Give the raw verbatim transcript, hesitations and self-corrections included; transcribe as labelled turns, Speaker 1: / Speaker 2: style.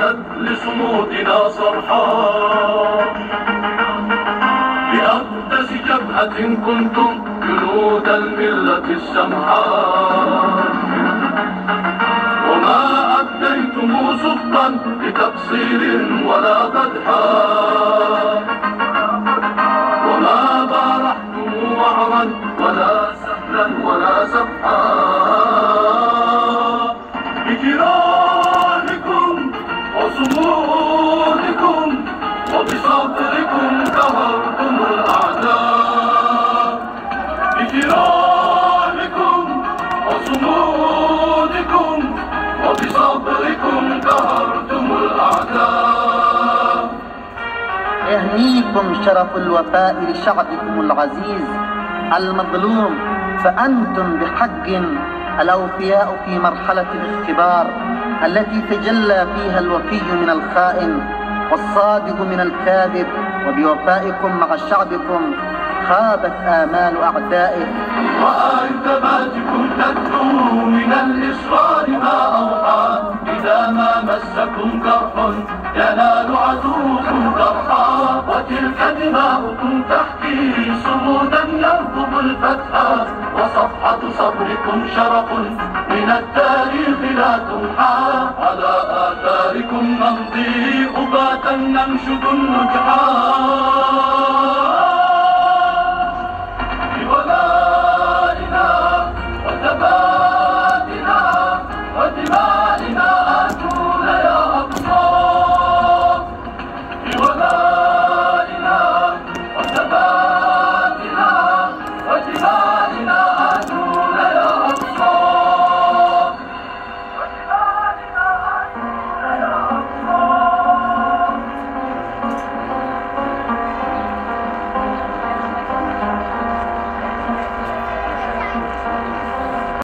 Speaker 1: كانت لصمودنا صرحا. بأقدس جبهة كنتم جنود الملة السمحاء، وما أديتم سخطا لتقصير ولا قدحا، وما بارحتم وعرا ولا سهلا ولا سفحا. بكرامكم وصمودكم وبصبركم قهرتم الأعداء. بكرامكم وصمودكم وبصبركم قهرتم الأعداء.
Speaker 2: يهنيكم شرف الوفاء لشعبكم العزيز المظلوم، فأنتم بحق الأوفياء في مرحلة الاختبار التي تجلى فيها الوفي من الخائن والصادق من الكاذب، وبوفائكم مع شعبكم خابت آمال أعدائه.
Speaker 1: وأنتماتكم تدعو من الإصرار ما أوحى، إذا ما مسكم كرح ينال عدوكم جرحا، وتلك دماؤكم تحكي صمودا يرفض الفتحى، وصفحة صبركم شرف من التاريخ لا تمحى. على آثاركم نمضي أباتا ننشد النجحا.